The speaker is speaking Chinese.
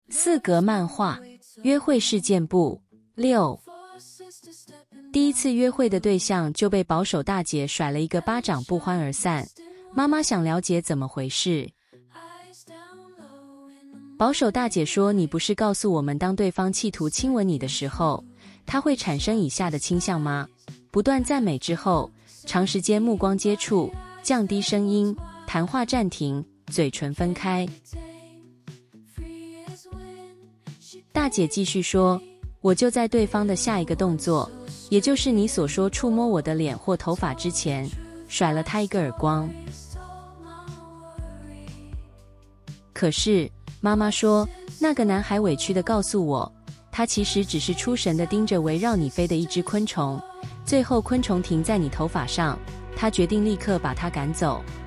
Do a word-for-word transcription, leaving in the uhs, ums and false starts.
四格漫画约会事件簿六。第一次约会的对象就被保守大姐甩了一个巴掌，不欢而散。妈妈想了解怎么回事。保守大姐说，你不是告诉我们，当对方企图亲吻你的时候，他会产生以下的倾向吗？不断赞美之后，长时间目光接触，降低声音，谈话暂停，嘴唇分开。大姐继续说，我就在对方的下一个动作，也就是你所说触摸我的脸或头发之前，甩了他一个耳光。可是妈妈说，那个男孩委屈地告诉我，他其实只是出神地盯着围绕你飞的一只昆虫，最后昆虫停在你头发上，他决定立刻把它赶走。